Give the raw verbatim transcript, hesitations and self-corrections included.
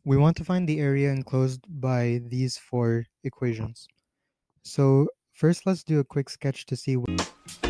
We want to find the area enclosed by these four equations. So first, let's do a quick sketch to see